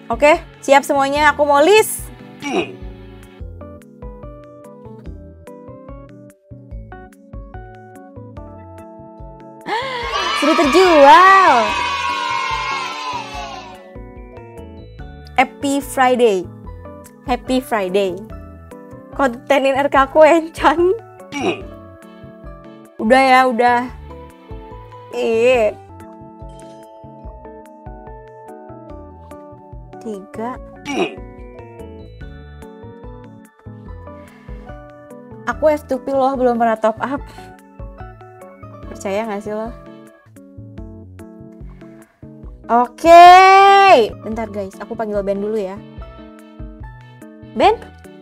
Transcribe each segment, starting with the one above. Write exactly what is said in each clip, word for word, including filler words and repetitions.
Oke, siap semuanya. Aku mau list. Sudah terjual. Happy Friday. Happy Friday. Kontenin R K aku encan. Udah ya, udah. Eh. Tiga. Aku F two P loh, belum pernah top up. Percaya gak sih lo? Oke. Bentar guys, aku panggil Ben dulu ya. Ben?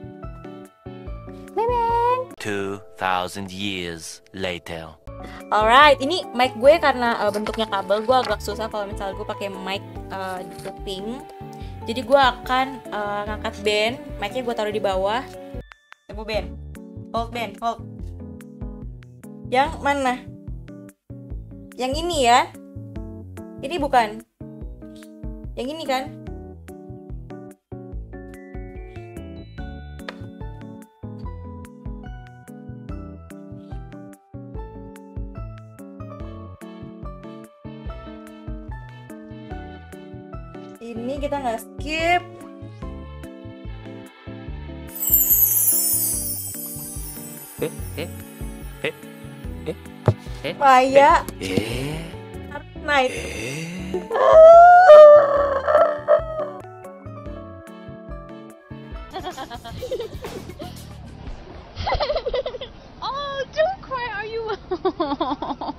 Ben, Ben. two thousand years later. Alright, ini mic gue karena uh, bentuknya kabel, gue agak susah kalau misalnya gue pakai mic uh, di kuping. Jadi gue akan uh, ngangkat Ben, mic-nya gue taruh di bawah. Tunggu Ben, hold Ben, hold. Yang mana? Yang ini ya? Ini bukan? Yang ini kan? Ini kita nggak skip. Eh, eh, eh, eh, eh. Maya. Eh, Night. eh. Oh, don't cry, are you?